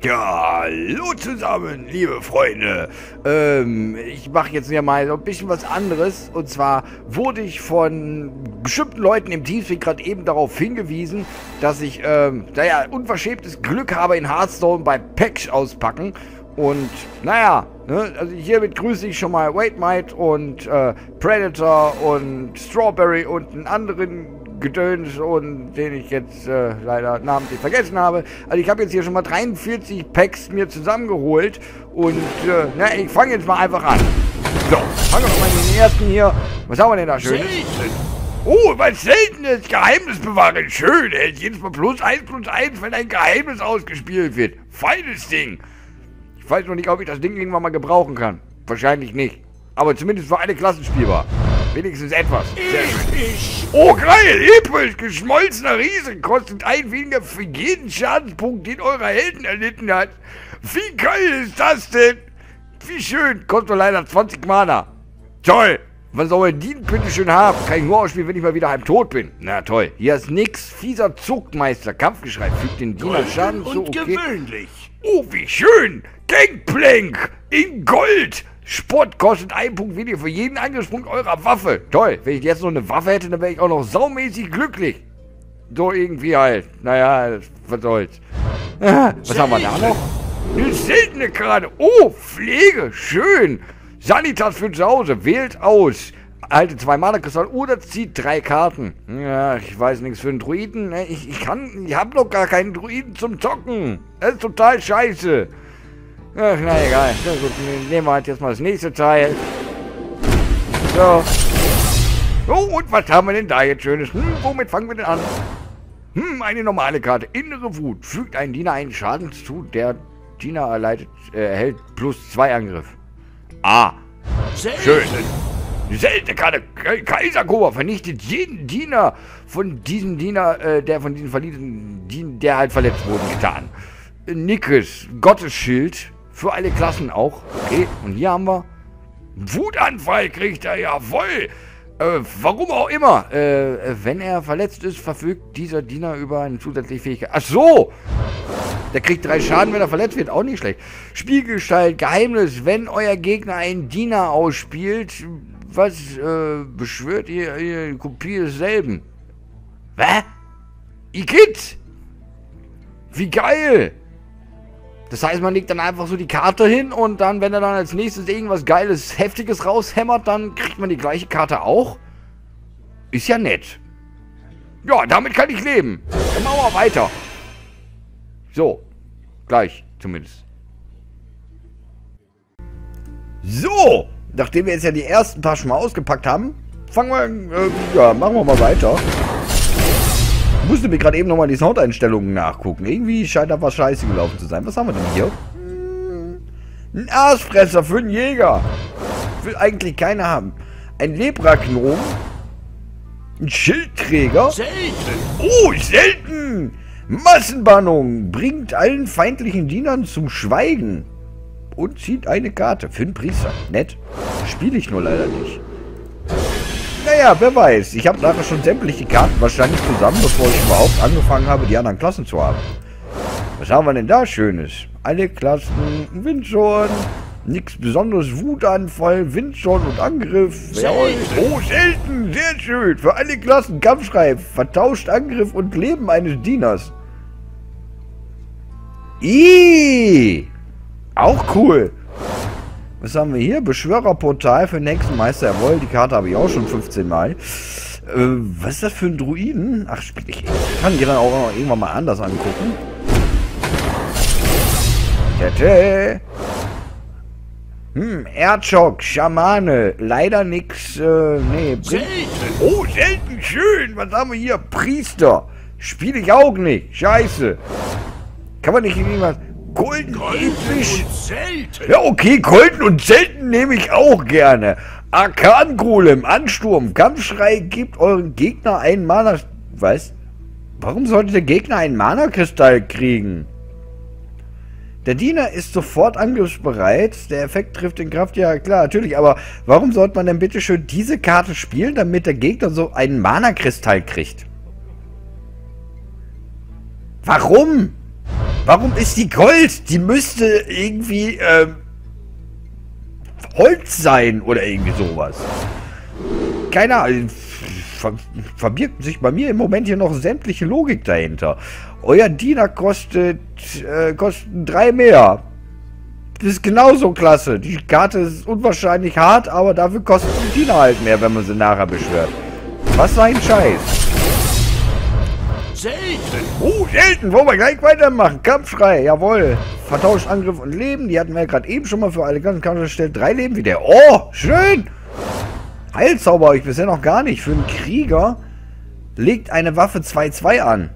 Ja, hallo zusammen, liebe Freunde. Ich mache jetzt ja mal so ein bisschen was anderes. Und zwar wurde ich von bestimmten Leuten im Teamspeak gerade eben darauf hingewiesen, dass ich, naja, unverschämtes Glück habe in Hearthstone bei Packs auspacken. Und, naja, ne, also hiermit grüße ich schon mal Wait Might und Predator und Strawberry und einen anderen Gedöns und den ich jetzt leider namentlich vergessen habe. Also ich habe jetzt hier schon mal 43 Packs mir zusammengeholt und na, ich fange jetzt mal einfach an. So, fangen wir mal in den ersten hier. Was haben wir denn da schön? Oh, was Seltenes, Geheimnis bewahren. Schön, ey. Jedes Mal +1/+1, wenn ein Geheimnis ausgespielt wird. Feines Ding. Ich weiß noch nicht, ob ich das Ding irgendwann mal gebrauchen kann. Wahrscheinlich nicht. Aber zumindest für alle Klassen spielbar. Wenigstens etwas. Oh, geil! Episch! Geschmolzener Riese kostet ein weniger für jeden Schadenspunkt, den euer Helden erlitten hat. Wie geil ist das denn? Wie schön! Kostet nur leider 20 Mana. Toll! Was soll man die bitte schön haben? Kann ich nur ausspielen, wenn ich mal wieder halb tot bin. Na toll. Hier ist nix. Fieser Zuchtmeister. Kampfgeschrei. Fügt den Diener Schaden zu. Okay. Gewöhnlich. Oh, wie schön! Gangplank! In Gold! Sport kostet 1 Punkt weniger für jeden Angriffspunkt eurer Waffe. Toll. Wenn ich jetzt noch eine Waffe hätte, dann wäre ich auch noch saumäßig glücklich. So irgendwie halt. Naja, was soll's. Was haben wir da noch? Eine seltene Karte. Oh, Pflege. Schön. Sanitas für zu Hause. Wählt aus. Halte 2 Mana-Kristalle oder zieht 3 Karten. Ja, ich weiß nichts für einen Druiden. Ich habe noch gar keinen Druiden zum Zocken. Das ist total scheiße. Ach, na egal. Na gut, nehmen wir halt jetzt mal das nächste Teil. So. Oh, und was haben wir denn da jetzt Schönes? Womit fangen wir denn an? Eine normale Karte. Innere Wut. Fügt einen Diener einen Schaden zu. Der Diener erhält +2 Angriff. Ah. Schön. Seltene Karte. Kaiserkobra vernichtet jeden Diener von diesem Diener, der von diesem verliebten Diener, der halt verletzt wurde, getan. Nickes. Gottesschild. Für alle Klassen auch. Okay, und hier haben wir Wutanfall kriegt er, jawohl. Warum auch immer. Wenn er verletzt ist, verfügt dieser Diener über eine zusätzliche Fähigkeit. Ach so. Der kriegt 3 Schaden, wenn er verletzt wird. Auch nicht schlecht. Spielgestalt, Geheimnis. Wenn euer Gegner einen Diener ausspielt, was beschwört ihr eine Kopie desselben? Was? Igitt! Wie geil! Das heißt, man legt dann einfach so die Karte hin und dann, wenn er dann als nächstes irgendwas Geiles, Heftiges raushämmert, dann kriegt man die gleiche Karte auch. Ist ja nett. Ja, damit kann ich leben. Dann machen wir weiter. So. Gleich, zumindest. So. Nachdem wir jetzt ja die ersten paar schon mal ausgepackt haben, fangen wir, ja, machen wir mal weiter. Ich musste mir gerade eben nochmal die Soundeinstellungen nachgucken. Irgendwie scheint da was scheiße gelaufen zu sein. Was haben wir denn hier? Ein Aasfresser für einen Jäger. Will eigentlich keiner haben. Ein Lepraknom. Ein Schildträger. Selten. Oh, selten. Massenbannung. Bringt allen feindlichen Dienern zum Schweigen. Und zieht eine Karte. Für einen Priester. Nett. Spiele ich nur leider nicht. Naja, wer weiß. Ich habe nachher schon sämtliche Karten wahrscheinlich zusammen, bevor ich überhaupt angefangen habe, die anderen Klassen zu haben. Was haben wir denn da Schönes? Alle Klassen, Windschorn, nichts Besonderes, Wutanfall, Windschorn und Angriff. Selten. Oh, selten, sehr schön. Für alle Klassen, Kampfschrei, vertauscht Angriff und Leben eines Dieners. Auch cool. Was haben wir hier? Beschwörerportal für den nächsten Meister. Jawohl, die Karte habe ich auch schon 15 Mal. Was ist das für ein Druiden? Ach, spiel ich. Ich kann die dann auch noch irgendwann mal anders angucken. Tete. Erdschock, Schamane. Leider nix, nee. Selten. Oh, selten schön. Was haben wir hier? Priester. Spiele ich auch nicht. Scheiße. Kann man nicht irgendwas... Golden episch. Ja, okay, Golden und selten nehme ich auch gerne. Arkan-Golem, Ansturm, Kampfschrei, gibt euren Gegner einen Mana... Was? Warum sollte der Gegner einen Mana-Kristall kriegen? Der Diener ist sofort angriffsbereit. Der Effekt trifft in Kraft, ja klar, natürlich. Aber warum sollte man denn bitte schön diese Karte spielen, damit der Gegner so einen Mana-Kristall kriegt? Warum? Warum ist die Gold? Die müsste irgendwie, Holz sein oder irgendwie sowas. Keine Ahnung. Verbirgt sich bei mir im Moment hier noch sämtliche Logik dahinter. Euer Diener kostet 3 mehr. Das ist genauso klasse. Die Karte ist unwahrscheinlich hart, aber dafür kostet die Diener halt mehr, wenn man sie nachher beschwört. Was für ein Scheiß. Selten. Oh, selten. Wollen wir gleich weitermachen. Kampfschrei, jawohl. Vertauscht Angriff und Leben. Die hatten wir ja gerade eben schon mal für alle ganzen Kampf gestellt. 3 Leben wieder. Oh, schön. Heilzauber habe ich bisher noch gar nicht. Für einen Krieger legt eine Waffe 2-2 an.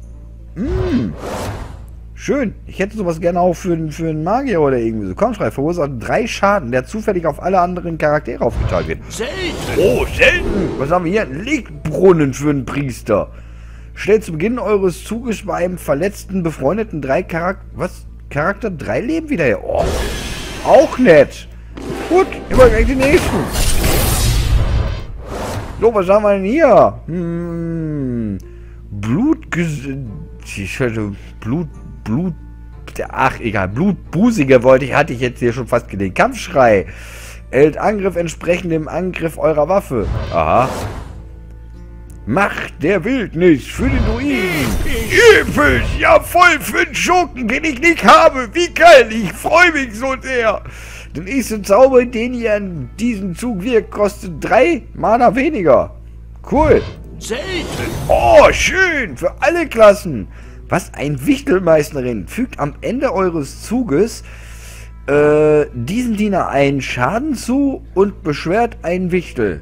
Schön. Ich hätte sowas gerne auch für einen Magier oder irgendwie so. Kampfschrei verursacht 3 Schaden, der zufällig auf alle anderen Charaktere aufgeteilt wird. Selten. Oh, selten. Was haben wir hier? Ein Legbrunnen für einen Priester. Stellt zu Beginn eures Zuges bei einem verletzten befreundeten Charakter 3 Leben wieder her. Oh, auch nett. Gut, immer gleich die nächsten. So, was haben wir denn hier? Ach, egal. Blutbusige hatte ich jetzt hier schon fast gelegt. Kampfschrei. Erhält Angriff entsprechend dem Angriff eurer Waffe. Aha. Macht der Wildnis für den Druiden. Episch, ja voll für den Schurken, den ich nicht habe. Wie geil, ich freue mich so sehr. Der nächste Zauber, den ihr an diesem Zug wirkt, kostet 3 Mana weniger. Cool. Selten. Oh, schön, für alle Klassen. Was ein Wichtelmeisterin. Fügt am Ende eures Zuges diesen Diener einen Schaden zu und beschwert einen Wichtel.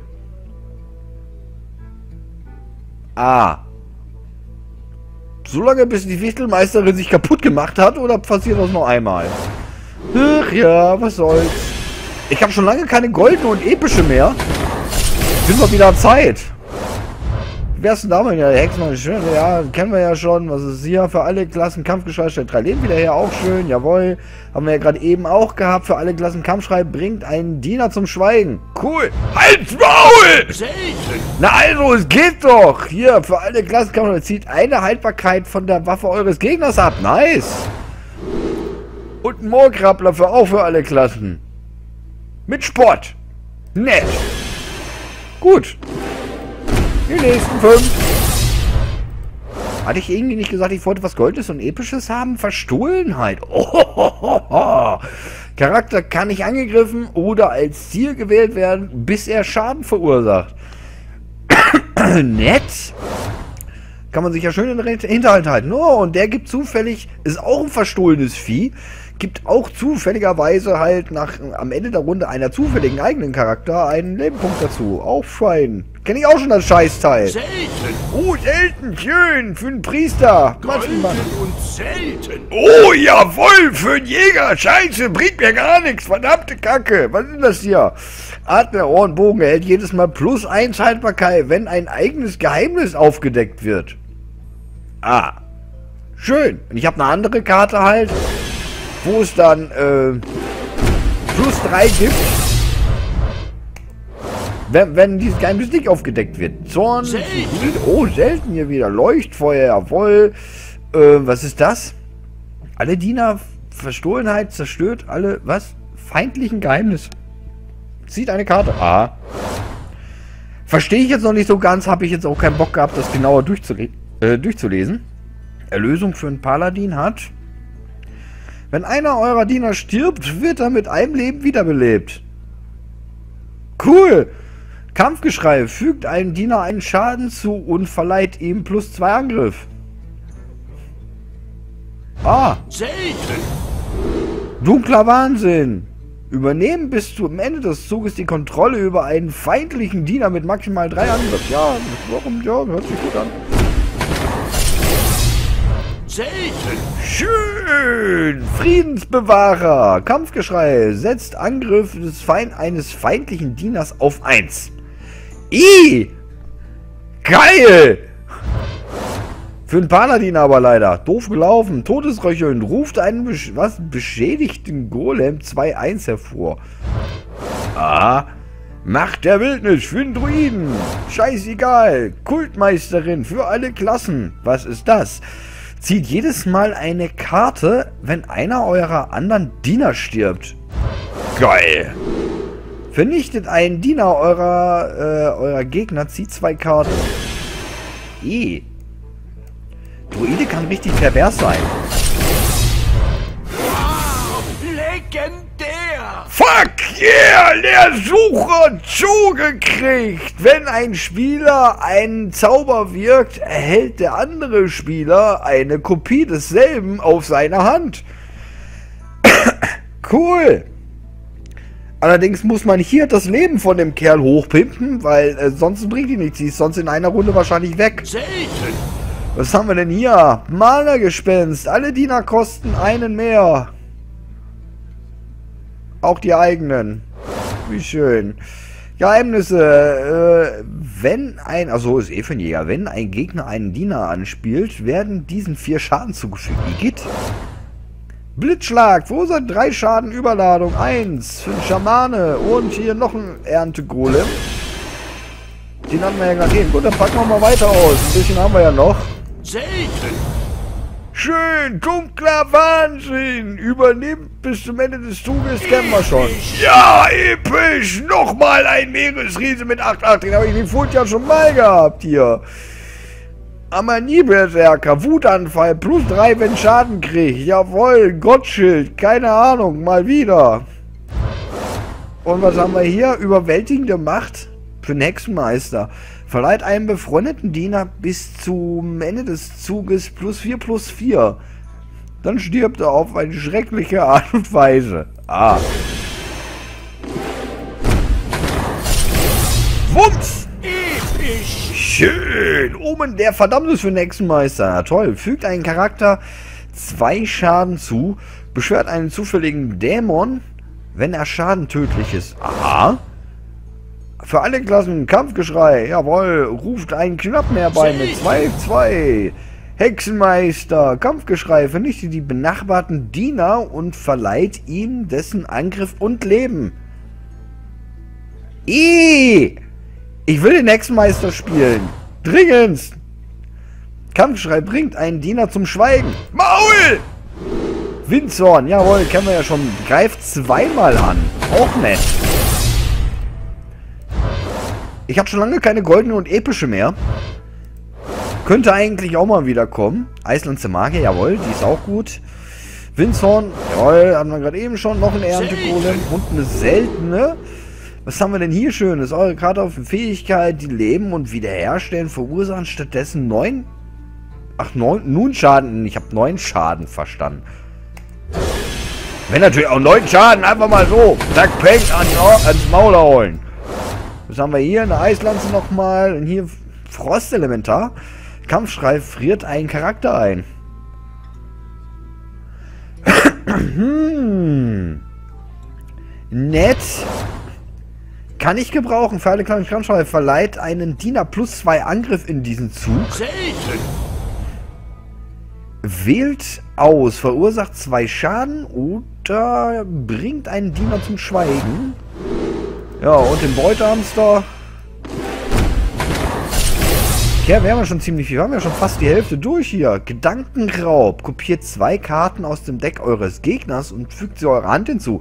Ah. Solange bis die Wichtelmeisterin sich kaputt gemacht hat, oder passiert das noch einmal? Ach ja, was soll's. Ich habe schon lange keine goldene und epische mehr. Wird mal wieder Zeit. Wie wär's denn damit? Ja, Hexmann, schön. Ja, kennen wir ja schon. Was ist hier? Für alle Klassen Kampfgeschrei stellt 3 Leben wieder her. Auch schön, jawohl. Haben wir ja gerade eben auch gehabt. Für alle Klassen Kampfschrei bringt einen Diener zum Schweigen. Cool. Halt's Maul! Selten. Na also, es geht doch. Hier, für alle Klassen Kampfschrei zieht eine Haltbarkeit von der Waffe eures Gegners ab. Nice. Und ein Moorkrabbler auch für alle Klassen. Mit Sport. Nett. Gut. Die nächsten 5. Hatte ich irgendwie nicht gesagt, ich wollte was Goldes und Episches haben? Verstohlenheit. Oh. Charakter kann nicht angegriffen oder als Ziel gewählt werden, bis er Schaden verursacht. Nett. Kann man sich ja schön in den Hinterhalt halten. Oh, und der gibt zufällig, ist auch ein verstohlenes Vieh, gibt auch zufälligerweise halt am Ende der Runde einer zufälligen eigenen Charakter einen Lebenpunkt dazu. Auch fein. Kenne ich auch schon das Scheißteil. Selten. Oh, selten. Schön. Für einen Priester. Golden und selten. Oh, jawohl. Für einen Jäger. Scheiße. Bringt mir gar nichts. Verdammte Kacke. Was ist das hier? Adler, Ohrenbogen erhält jedes Mal +1 Haltbarkeit, wenn ein eigenes Geheimnis aufgedeckt wird. Ah. Schön. Und ich habe eine andere Karte halt, wo es dann +3 gibt. Wenn dieses Geheimnis nicht aufgedeckt wird. Zorn. Selten. Oh, selten hier wieder. Leuchtfeuer, jawohl. Was ist das? Alle Diener, Verstohlenheit, zerstört alle, was? Feindlichen Geheimnis. Zieht eine Karte. Ah. Verstehe ich jetzt noch nicht so ganz. Habe ich jetzt auch keinen Bock gehabt, das genauer durchzulesen. Erlösung für einen Paladin hat. Wenn einer eurer Diener stirbt, wird er mit einem Leben wiederbelebt. Cool. Kampfgeschrei. Fügt einem Diener einen Schaden zu und verleiht ihm +2 Angriff. Ah. Selten. Dunkler Wahnsinn. Übernehmen bis zum Ende des Zuges die Kontrolle über einen feindlichen Diener mit maximal 3 Angriff. Ja, warum? Ja, hört sich gut an. Selten. Schön. Friedensbewahrer. Kampfgeschrei. Setzt Angriff eines feindlichen Dieners auf 1. Geil. Für einen Paladin aber leider. Doof gelaufen. Todesröcheln. Ruft einen beschädigten Golem 2-1 hervor. Ah. Macht der Wildnis für den Druiden. Scheißegal. Kultmeisterin für alle Klassen. Was ist das? Zieht jedes Mal eine Karte, wenn einer eurer anderen Diener stirbt. Geil. Vernichtet einen Diener eurer Gegner, zieht 2 Karten. Druide kann richtig pervers sein. Wow, legendär! Fuck yeah! Der Sucher zugekriegt! Wenn ein Spieler einen Zauber wirkt, erhält der andere Spieler eine Kopie desselben auf seiner Hand. Cool! Allerdings muss man hier das Leben von dem Kerl hochpimpen, weil sonst bringt die nichts. Sie ist sonst in einer Runde wahrscheinlich weg. Selten! Was haben wir denn hier? Mana-Gespenst. Alle Diener kosten einen mehr. Auch die eigenen. Wie schön. Geheimnisse. Also ist für einen Jäger. Wenn ein Gegner einen Diener anspielt, werden diesen 4 Schaden zugefügt. Igitt. Blitzschlag. Verursacht 3 Schaden Überladung. 1 für den Schamane. Und hier noch ein Erntegolem. Den hatten wir ja gerade eben. Gut, dann packen wir mal weiter aus. Ein bisschen haben wir ja noch. Selten! Schön, dunkler Wahnsinn. Übernimmt bis zum Ende des Zuges, kennen wir schon. Ja, episch. Nochmal ein Meeresriese mit 8-8. Den habe ich den Fund ja schon mal gehabt hier. Amanie-Berserker, Wutanfall, plus 3, wenn Schaden kriegt. Jawohl, Gottschild, keine Ahnung, mal wieder. Und was haben wir hier? Überwältigende Macht für den Hexenmeister. Verleiht einem befreundeten Diener bis zum Ende des Zuges +4/+4. Dann stirbt er auf eine schreckliche Art und Weise. Wumms! Episch! Schön! Omen der Verdammnis für den Hexenmeister. Na toll. Fügt einen Charakter 2 Schaden zu. Beschwört einen zufälligen Dämon, wenn er Schaden tödlich ist. Aha. Für alle Klassen Kampfgeschrei. Jawohl. Ruft einen Knappen herbei mit 2/2. Hexenmeister. Kampfgeschrei. Vernichtet die benachbarten Diener und verleiht ihm dessen Angriff und Leben. Ich will den Hexenmeister spielen. Dringendst. Kampfgeschrei bringt einen Diener zum Schweigen. Maul! Windshorn. Jawohl, kennen wir ja schon. Greift 2-mal an. Auch nett. Ich habe schon lange keine goldene und epische mehr. Könnte eigentlich auch mal wieder kommen. Eislandse Magie, jawohl, die ist auch gut. Windshorn, jawohl, haben wir gerade eben schon. Noch ein Erntegolem und eine seltene. Was haben wir denn hier Schönes? Eure Karte auf Fähigkeit, die Leben und wiederherstellen, verursachen stattdessen 9... Ach, 9... Nun Schaden. Ich habe 9 Schaden verstanden. Wenn natürlich auch 9 Schaden, einfach mal so. Zack, Peng, ans Maul holen. Was haben wir hier? Eine Eislanze nochmal. Und hier Frostelementar. Kampfschrei friert einen Charakter ein. Nett. Kann ich gebrauchen. Für alle kleinen Kampfschrei verleiht einen Diener +2 Angriff in diesen Zug. Selten! Wählt aus. Verursacht 2 Schaden oder bringt einen Diener zum Schweigen. Ja, und den Beutehamster. Ja, wir haben ja schon ziemlich viel. Wir haben ja schon fast die Hälfte durch hier. Gedankenraub. Kopiert 2 Karten aus dem Deck eures Gegners und fügt sie eurer Hand hinzu.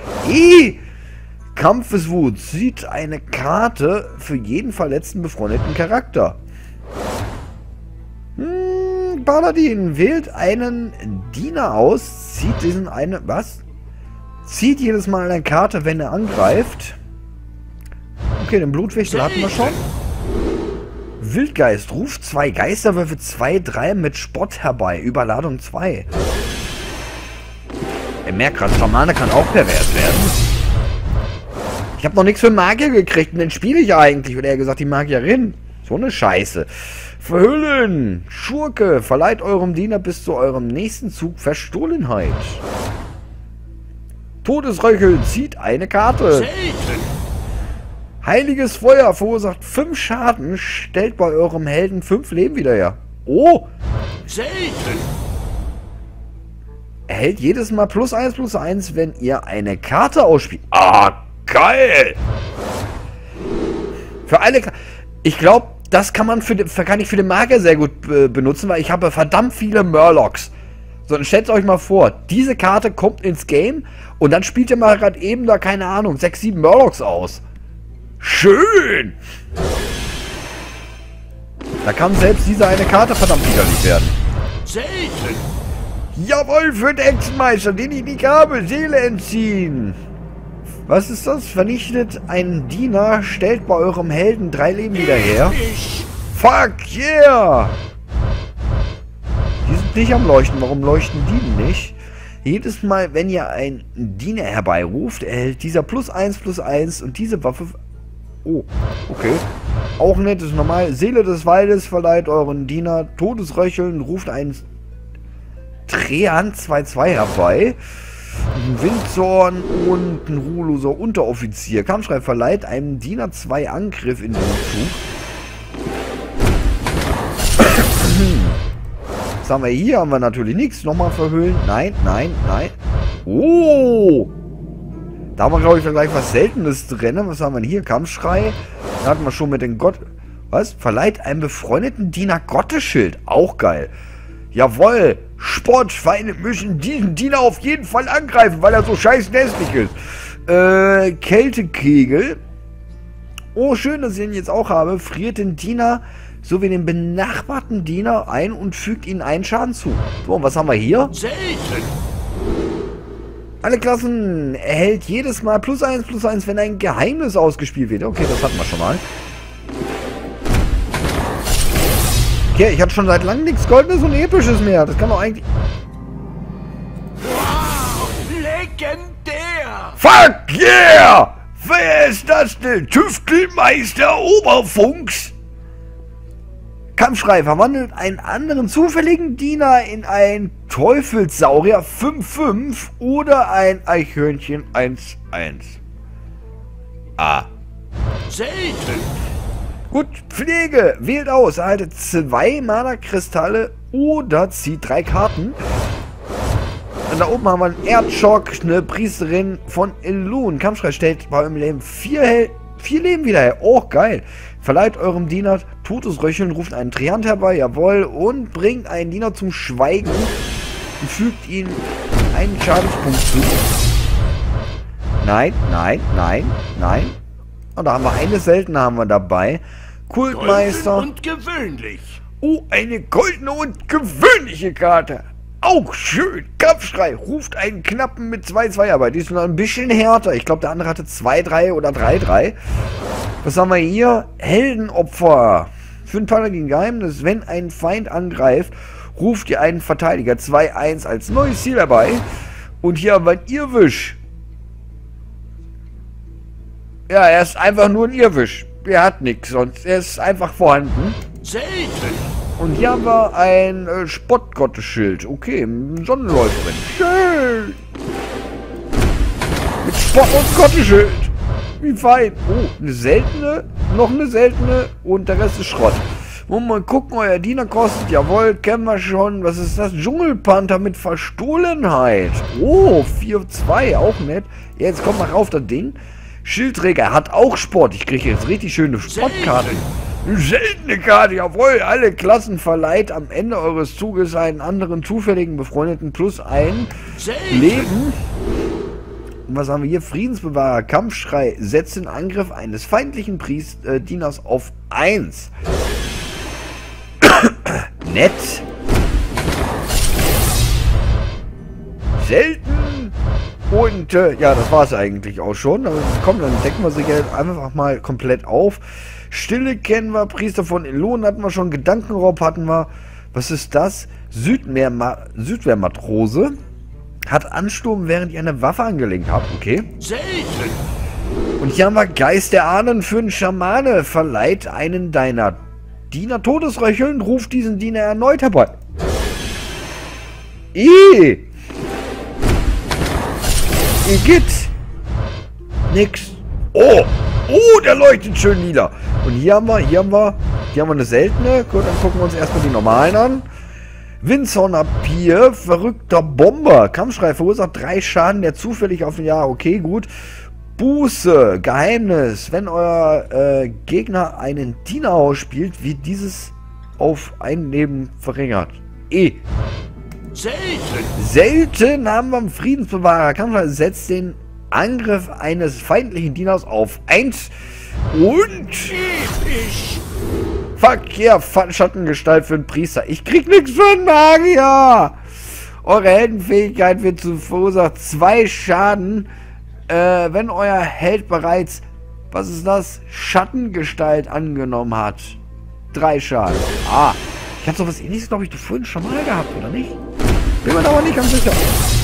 Kampfeswut. Zieht eine Karte für jeden verletzten befreundeten Charakter. Paladin. Wählt einen Diener aus. Zieht diesen Zieht jedes Mal eine Karte, wenn er angreift. Okay, den Blutwächter hatten wir schon. Wildgeist. Ruft 2 Geisterwürfe 2/3 mit Spott herbei. Überladung 2. Er merkt gerade, Schamane kann auch pervers werden. Ich habe noch nichts für Magier gekriegt und den spiele ich eigentlich. Oder eher gesagt, die Magierin. So eine Scheiße. Verhüllen. Schurke. Verleiht eurem Diener bis zu eurem nächsten Zug Verstohlenheit. Todesröcheln. Zieht eine Karte. Selten! Heiliges Feuer verursacht 5 Schaden, stellt bei eurem Helden 5 Leben wieder her. Oh! Selten! Erhält jedes Mal +1/+1, wenn ihr eine Karte ausspielt. Ah, geil! Für alle... Ich glaube, das kann ich für den Magier sehr gut benutzen, weil ich habe verdammt viele Murlocs. So, dann stellt euch mal vor, diese Karte kommt ins Game und dann spielt ihr mal gerade eben da, keine Ahnung, 6, 7 Murlocs aus. Schön! Da kann selbst diese eine Karte verdammt widerlich werden. Selten. Jawohl, für den Hexenmeister, den ich nicht habe, Seele entziehen. Was ist das? Vernichtet einen Diener, stellt bei eurem Helden 3 Leben wieder her. Fuck yeah! Die sind nicht am Leuchten. Warum leuchten die nicht? Jedes Mal, wenn ihr einen Diener herbeiruft, erhält dieser +1/+1 und diese Waffe... Oh, okay. Auch nett ist normal. Seele des Waldes verleiht euren Diener Todesröcheln, ruft einen Treant 2/2 herbei. Ein Windzorn und ein ruheloser Unteroffizier. Kampfschrei verleiht einem Diener 2 Angriff in den Zug. Was haben wir hier? Haben wir natürlich nichts. Nochmal verhüllen. Nein, nein, nein. Oh! Da haben wir, glaube ich, gleich was Seltenes drin. Was haben wir hier? Kampfschrei. Da hatten wir schon mit den Gott... Was? Verleiht einem befreundeten Diener Gottesschild. Auch geil. Jawohl. Sportschweine müssen diesen Diener auf jeden Fall angreifen, weil er so scheiß hässlich ist. Kältekegel. Oh, schön, dass ich ihn jetzt auch habe. Friert den Diener sowie den benachbarten Diener ein und fügt ihnen einen Schaden zu. So, und was haben wir hier? Selten. Alle Klassen erhält jedes Mal +1/+1, wenn ein Geheimnis ausgespielt wird. Okay, das hatten wir schon mal. Okay, ich hatte schon seit langem nichts Goldenes und Episches mehr. Das kann doch eigentlich... Wow, legendär. Fuck yeah! Wer ist das denn? Tüftelmeister Oberfunks? Kampfschrei verwandelt einen anderen zufälligen Diener in einen Teufelssaurier 5/5 oder ein Eichhörnchen 1/1. Ah. Selten. Gut, Pflege. Wählt aus. Erhaltet 2 Mana-Kristalle oder zieht 3 Karten. Und da oben haben wir einen Erdschock, eine Priesterin von Elun. Kampfschrei stellt bei eurem Leben 4 Leben wieder her. Oh, geil. Verleiht eurem Diener Todesröcheln, ruft einen Treant herbei, jawohl, und bringt einen Diener zum Schweigen und fügt ihm einen Schadenspunkt zu. Nein, nein, nein, nein. Und da haben wir eine seltene haben wir dabei. Kultmeister. Golden und gewöhnlich. Oh, eine goldene und gewöhnliche Karte. Auch schön. Kampfschrei. Ruft einen Knappen mit 2/2 herbei. Die ist noch ein bisschen härter. Ich glaube, der andere hatte 2/3 oder 3/3. Was haben wir hier? Heldenopfer. Für ein Paladin Geheimnis. Wenn ein Feind angreift, ruft ihr einen Verteidiger 2/1 als neues Ziel herbei. Und hier haben wir einen Irrwisch. Ja, er ist einfach nur ein Irrwisch. Er hat nichts sonst. Er ist einfach vorhanden. Selten. Und hier haben wir ein Spottgottesschild. Okay, Sonnenläuferin. Schön. Mit Spott und Gottesschild. Wie fein. Oh, eine seltene, noch eine seltene und der Rest ist Schrott. Und mal gucken, euer Diener kostet, jawohl, kennen wir schon. Was ist das? Dschungelpanther mit Verstohlenheit. Oh, 4/2, auch nett. Ja, jetzt kommt mal rauf das Ding. Schildträger hat auch Sport. Ich kriege jetzt richtig schöne Sportkarten. Eine seltene Karte, jawohl. Alle Klassen verleiht am Ende eures Zuges einen anderen zufälligen Befreundeten +1 Leben. Und was haben wir hier? Friedensbewahrer, Kampfschrei, setzt den Angriff eines feindlichen Dieners auf 1. Nett. Selten. Und ja, das war es eigentlich auch schon. Aber komm, dann decken wir sie jetzt einfach mal komplett auf. Stille kennen wir, Priester von Elun hatten wir schon, Gedankenraub hatten wir. Was ist das? Südwehrmatrose. Hat Ansturm, während ihr eine Waffe angelenkt habt. Okay. Selten. Und hier haben wir Geist der Ahnen für einen Schamane. Verleiht einen deiner Diener Todesröcheln, ruft diesen Diener erneut herbei. Igitt. Nix. Oh. Oh, der leuchtet schön lila. Und hier haben wir eine seltene. Gut, dann gucken wir uns erstmal die normalen an. Windzorn-Papier, verrückter Bomber. Kampfschrei verursacht 3 Schaden, der zufällig auf ein Jahr. Okay, gut. Buße, Geheimnis. Wenn euer Gegner einen Diener ausspielt, wird dieses auf ein Leben verringert. Selten. Selten haben wir einen Friedensbewahrer. Kampfschrei setzt den Angriff eines feindlichen Dieners auf 1 und... Episch. Fuck yeah, Schattengestalt für einen Priester. Ich krieg nichts für einen Magier. Eure Heldenfähigkeit wird verursacht 2 Schaden, wenn euer Held bereits, was ist das, Schattengestalt angenommen hat. 3 Schaden. Ah, ich hatte sowas ähnliches, glaube ich, vorhin schon mal gehabt, oder nicht? Bin mir aber nicht ganz sicher.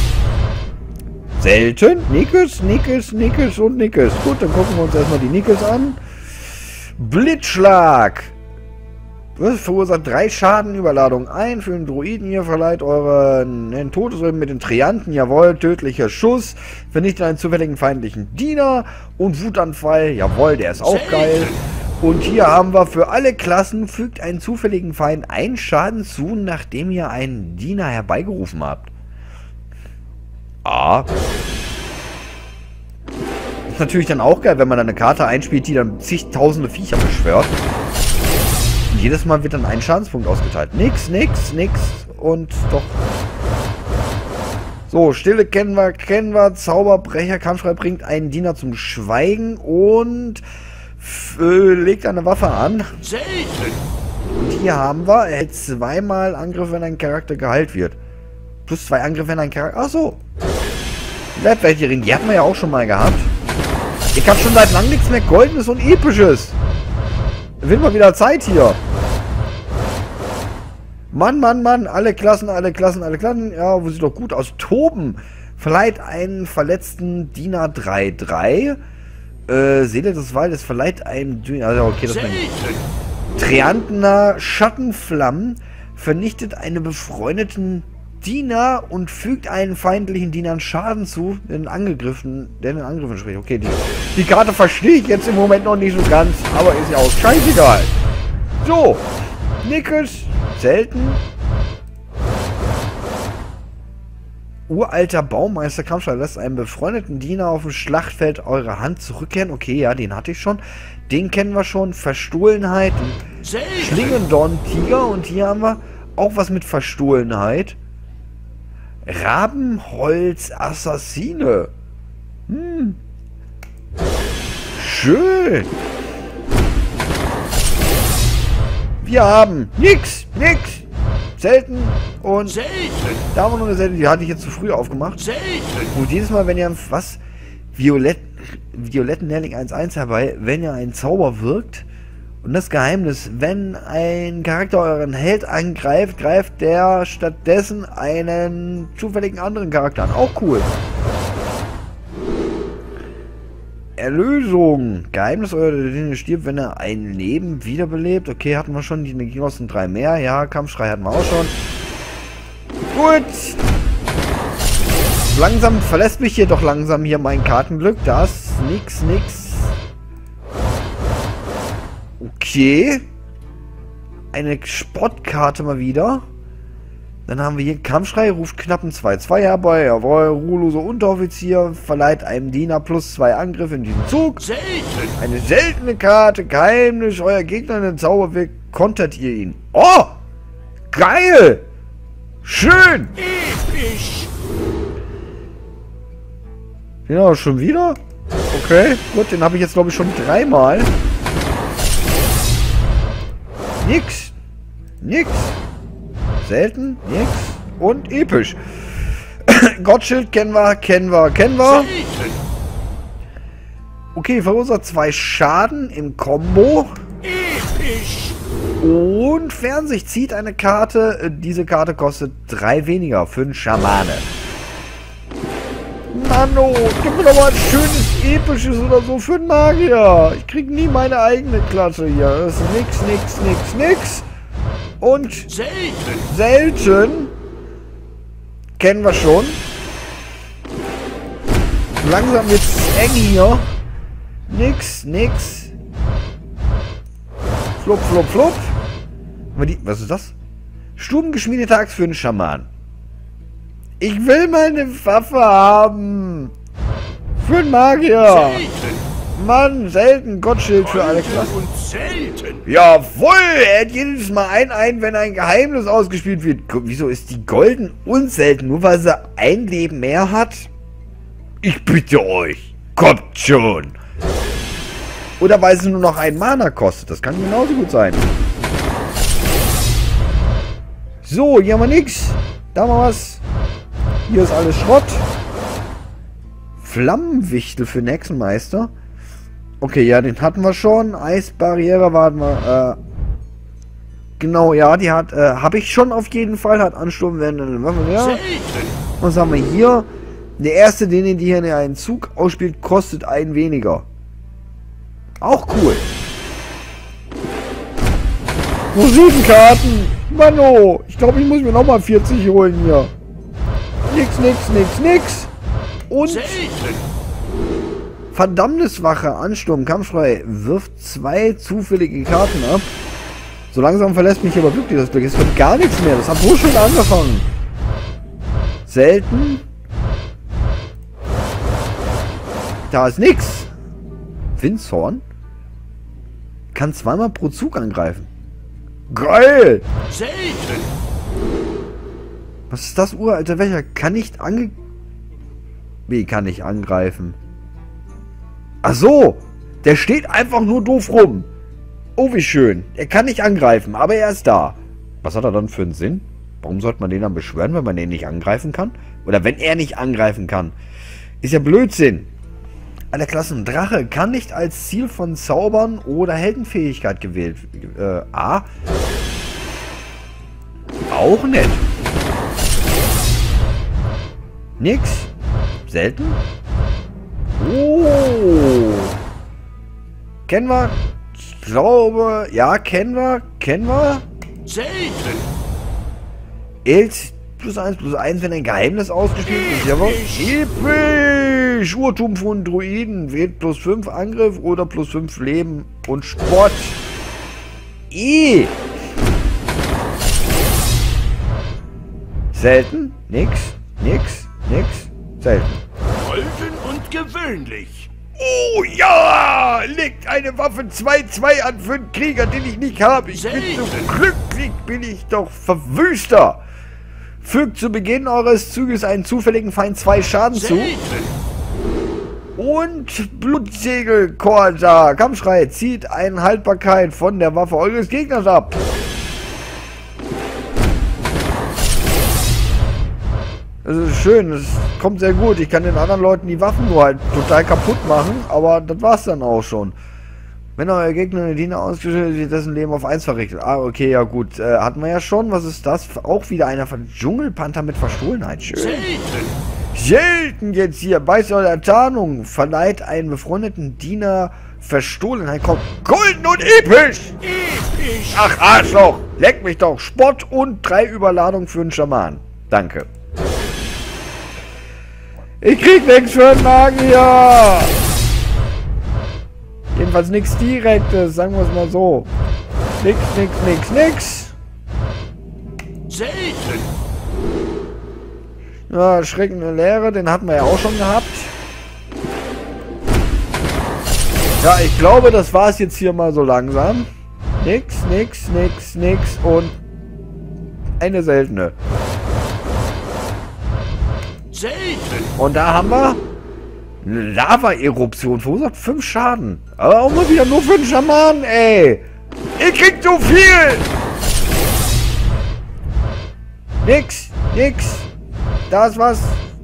Selten. Nickels, Nickels, Nickels und Nickels. Gut, dann gucken wir uns erstmal die Nickels an. Blitzschlag. Das verursacht 3 Schaden, Überladung ein für den Druiden. Ihr verleiht euren Todesrücken mit den Trianten. Jawohl, tödlicher Schuss. Vernichtet einen zufälligen feindlichen Diener. Und Wutanfall. Jawohl, der ist auch geil. Und hier haben wir für alle Klassen, fügt einen zufälligen Feind 1 Schaden zu, nachdem ihr einen Diener herbeigerufen habt. Ah. Ist natürlich dann auch geil, wenn man dann eine Karte einspielt, die dann zigtausende Viecher beschwört. Und jedes Mal wird dann ein Schadenspunkt ausgeteilt. Nix, nix, nix und doch. So, Stille kennen wir. Zauberbrecher, Kampfschrei bringt einen Diener zum Schweigen und legt eine Waffe an. Selten. Und hier haben wir, er hält 2-mal Angriff, wenn ein Charakter geheilt wird. Plus 2 Angriffe, wenn ein Charakter... Achso. Die Leibwächterin, die hatten wir ja auch schon mal gehabt. Ich habe schon seit langem nichts mehr Goldenes und Episches. Wird mal wieder Zeit hier. Mann, Mann, Mann. Alle Klassen. Ja, wo sieht doch gut aus. Toben verleiht einen verletzten Diener 3-3. Seele des Waldes verleiht einen... Also okay, das ist Triantener Schattenflammen vernichtet einen befreundeten Diener und fügt einen feindlichen Dienern Schaden zu, der den Angriffen spricht. Okay, die Karte verstehe ich jetzt im Moment noch nicht so ganz, aber ist ja auch scheißegal. So, Nickels, selten. Uralter Baumeister Kampfschrei lässt einen befreundeten Diener auf dem Schlachtfeld eure Hand zurückkehren. Okay, ja, den hatte ich schon. Den kennen wir schon. Verstohlenheit. Schlingendorn Tiger. Und hier haben wir auch was mit Verstohlenheit. Rabenholz Assassine. Schön. Wir haben nix. Selten und Selten. da haben wir noch eine selten, die hatte ich jetzt zu früh aufgemacht. Selten. Und jedes Mal, wenn ihr was violetten Lehrling 1-1 herbei, wenn ihr einen Zauber wirkt und das Geheimnis, wenn ein Charakter euren Held angreift, greift der stattdessen einen zufälligen anderen Charakter an. Auch cool. Erlösung. Geheimnis, euer Diener stirbt, wenn er ein Leben wiederbelebt. Okay, hatten wir schon. Die Energiekosten 3 mehr. Ja, Kampfschrei hatten wir auch schon. Gut. Langsam verlässt mich hier doch langsam hier mein Kartenglück. Das nix. Okay. Eine Sportkarte mal wieder. Dann haben wir hier Kampfschrei, ruft knappen 2-2 herbei. Jawohl, ruhelose Unteroffizier verleiht einem Diener plus 2 Angriffe in diesem Zug. Selten. Eine seltene Karte, Geheimnis, euer Gegner in den Zauber wirkt, kontert ihr ihn. Oh! Geil! Schön! Episch. Ja, schon wieder? Okay, gut, den habe ich jetzt glaube ich schon 3-mal. Nix. Selten, nix und episch. Gottschild kennen wir. Selten. Okay, verursacht 2 Schaden im Combo. Episch. Und Fernsicht zieht eine Karte. Diese Karte kostet 3 weniger für einen Schamane. Mano, gib mir doch mal ein schönes Episches oder so für einen Magier. Ich krieg nie meine eigene Klasse hier. Das ist nix. Und selten. Kennen wir schon. Langsam wird's eng hier. Nix. Flupp. Was ist das? Stubengeschmiedete Axt für einen Schaman. Ich will meine Waffe haben. Für einen Magier. Selten. Mann, selten. Gottschild für alle Klassen. Und selten. Jawohl, er hat jedes Mal ein, wenn ein Geheimnis ausgespielt wird. Wieso ist die golden und selten? Nur weil sie ein Leben mehr hat? Ich bitte euch, kommt schon. Oder weil sie nur noch ein Mana kostet. Das kann genauso gut sein. So, hier haben wir nix. Da haben wir was. Hier ist alles Schrott. Flammenwichtel für Hexenmeister. Okay, ja, den hatten wir schon. Eisbarriere warten wir. Genau, ja, die hat, habe ich schon auf jeden Fall. Hat Ansturm werden. Ja. Selten. Was haben wir hier? Der erste, den hier einen Zug ausspielt, kostet einen weniger. Auch cool. Nur 7 Karten. Mano, ich glaube, ich muss mir nochmal 40 holen hier. Nix. Und Selten. Verdammniswache, Ansturm, kampffrei, wirft 2 zufällige Karten ab. So langsam verlässt mich aber wirklich das Glück. Es kommt gar nichts mehr. Das hat wohl schon angefangen. Selten. Da ist nix. Windshorn. Kann zweimal pro Zug angreifen. Geil! Selten. Was ist das, uralter Wächter? Kann nicht Wie kann nicht angreifen? Ach so! Der steht einfach nur doof rum. Oh, wie schön. Er kann nicht angreifen, aber er ist da. Was hat er dann für einen Sinn? Warum sollte man den dann beschwören, wenn man den nicht angreifen kann? Oder wenn er nicht angreifen kann? Ist ja Blödsinn. Alle Klassen Drache kann nicht als Ziel von Zaubern oder Heldenfähigkeit gewählt. A. Auch nett. Nix. Selten. Oh. Kennen wir? Ich glaube, ja, kennen wir. Selten. Els +1/+1, wenn ein Geheimnis ausgespielt ist. Jawohl. Episch! Urtum von Druiden. Wählt +5 Angriff oder +5 Leben und Sport. Selten. Nix. Selten. Golden und gewöhnlich. Oh ja! Legt eine Waffe 2/2 an für einen Krieger, den ich nicht habe. Ich bin so glücklich, bin ich doch Verwüster. Fügt zu Beginn eures Zuges einen zufälligen Feind 2 Schaden zu. Und Blutsegel Korsa. Kampfschrei. Zieht eine Haltbarkeit von der Waffe eures Gegners ab. Das ist schön. Das kommt sehr gut. Ich kann den anderen Leuten die Waffen nur halt total kaputt machen. Aber das war's dann auch schon. Wenn euer Gegner eine Diener ausgestellt wird, dessen Leben auf 1 verrichtet. Ah, okay, ja gut. Hatten wir ja schon. Was ist das? Auch wieder einer von Dschungelpanther mit Verstohlenheit. Schön. Selten jetzt hier. Bei eurer Tarnung verleiht einen befreundeten Diener Verstohlenheit. Kommt golden und episch. Ach, Arschloch. Leck mich doch. Spott und 3 Überladungen für einen Schaman. Danke. Ich krieg nichts für einen Magier. Jedenfalls nichts Direktes, sagen wir es mal so. Nix. Selten. Ja, schreckende Leere, den hatten wir ja auch schon gehabt. Ja, ich glaube, das war es jetzt hier mal so langsam. Nix und eine seltene. Selten. Und da haben wir eine Lava-Eruption, verursacht 5 Schaden. Aber auch mal wieder nur für den Schaman, ey. Ich krieg so viel. Nix. Da ist was.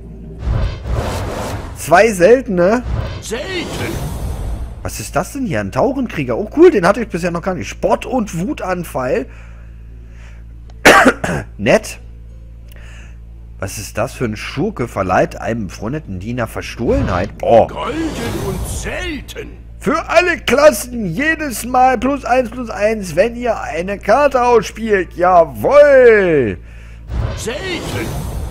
2 seltene. Selten. Was ist das denn hier? Ein Tauchenkrieger. Oh cool, den hatte ich bisher noch gar nicht. Spott und Wutanfall. Nett. Was ist das für ein Schurke? Verleiht einem befreundeten Diener Verstohlenheit. Oh. Golden und selten. Für alle Klassen jedes Mal +1/+1, wenn ihr eine Karte ausspielt. Jawohl. Selten.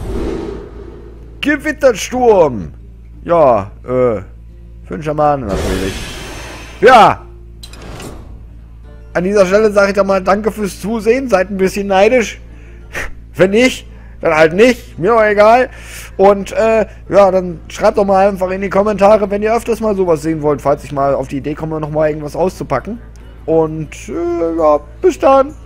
Gewittersturm. Ja, für den Schamanen natürlich. Ja. An dieser Stelle sage ich doch mal danke fürs Zusehen. Seid ein bisschen neidisch. Wenn nicht, dann halt nicht. Mir auch egal. Und ja, dann schreibt doch mal einfach in die Kommentare, wenn ihr öfters mal sowas sehen wollt, falls ich mal auf die Idee komme, nochmal irgendwas auszupacken. Und ja, bis dann.